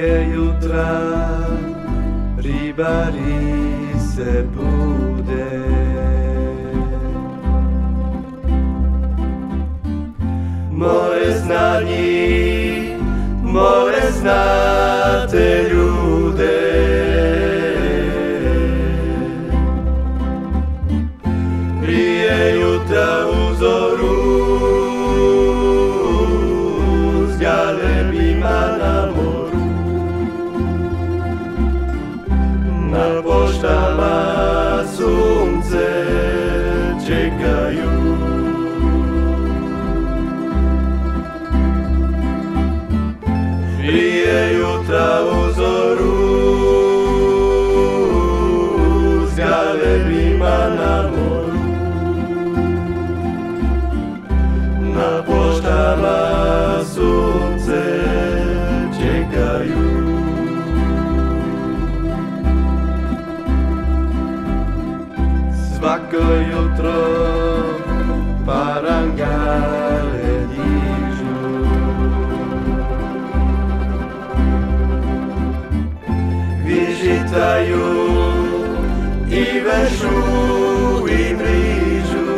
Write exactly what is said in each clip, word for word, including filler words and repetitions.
Prije jutra ribari se bude, more zna njih, more zna te ljude. Prije jutra u zoru s galebima na moru, na poštama sunce čekaju. Prije jutra u zoru s galebima na moru, na poštama sunce čekaju. Svako jutro parangale dižu, vižitaju i vešu i mrižu.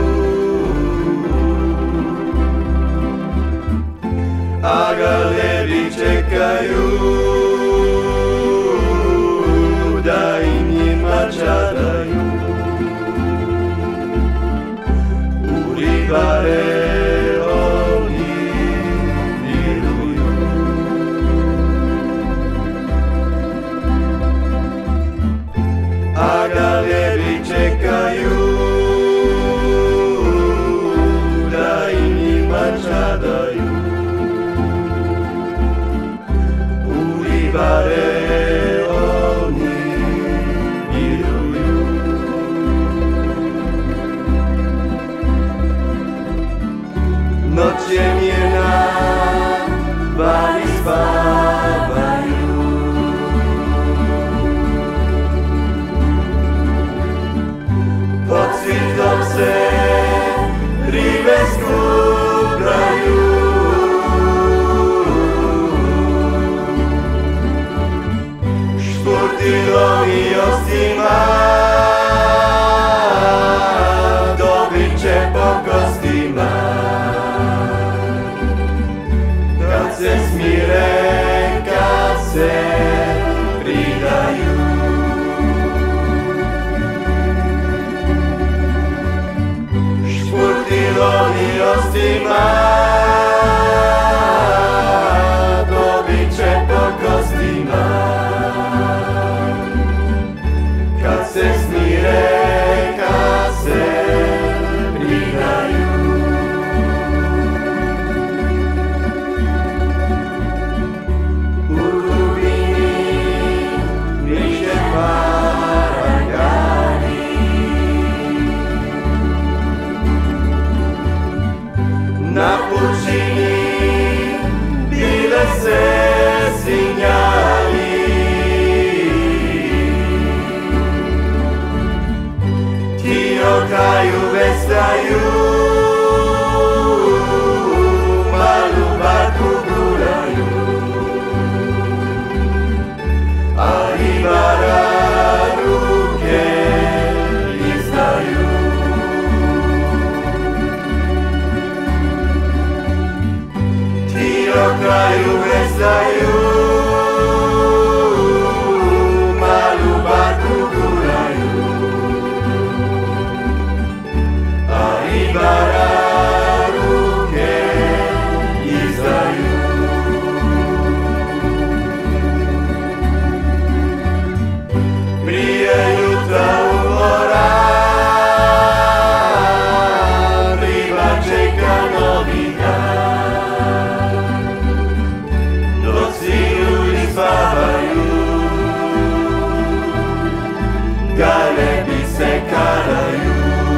A galebi čekaju da im njima čadaju. U ribare oni viruju. A galebi čekaju da im njima čadaju. U ribare oni viruju. Noć je mirna, vani spavaju. Pod svitom se ribe skupljaju. Špurtilom i ostima dobit će po kostima. Kad se smire, kad se pridaju. Špurtilom i ostima dobit će po kostima. Kad se smire, kad se pridaju. U dubini niže parangani, na pučini bile se sinjali. Ti o kraju veslaju, malu barku guraju. A ribara ruke izdaju. Ti o kraju veslaju, malu barku guraju. A ribara ruke izdaju. Prije jutra u mora riba čeka novi dan. Dok svi ljudi spavaju, galebi se karaju.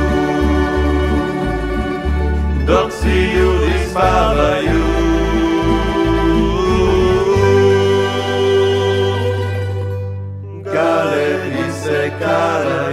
Dok svi ljudi spavaju, galebi se karaju.